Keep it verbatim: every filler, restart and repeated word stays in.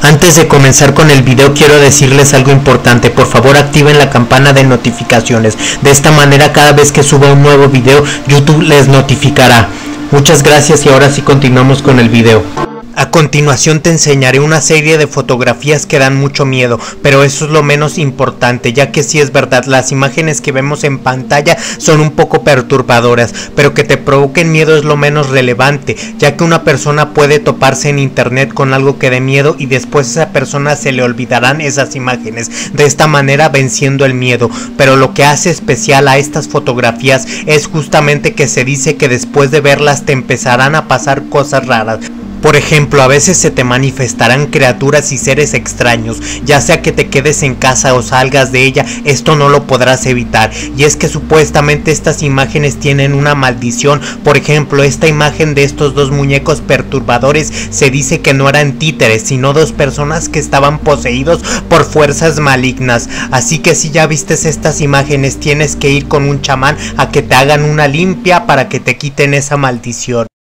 Antes de comenzar con el video quiero decirles algo importante. Por favor activen la campana de notificaciones. De esta manera cada vez que suba un nuevo video YouTube les notificará. Muchas gracias y ahora sí continuamos con el video. A continuación te enseñaré una serie de fotografías que dan mucho miedo, pero eso es lo menos importante, ya que sí es verdad, las imágenes que vemos en pantalla son un poco perturbadoras, pero que te provoquen miedo es lo menos relevante, ya que una persona puede toparse en internet con algo que dé miedo y después a esa persona se le olvidarán esas imágenes, de esta manera venciendo el miedo. Pero lo que hace especial a estas fotografías es justamente que se dice que después de verlas te empezarán a pasar cosas raras. Por ejemplo, a veces se te manifestarán criaturas y seres extraños, ya sea que te quedes en casa o salgas de ella, esto no lo podrás evitar. Y es que supuestamente estas imágenes tienen una maldición. Por ejemplo, esta imagen de estos dos muñecos perturbadores se dice que no eran títeres, sino dos personas que estaban poseídos por fuerzas malignas. Así que si ya vistes estas imágenes, tienes que ir con un chamán a que te hagan una limpia para que te quiten esa maldición.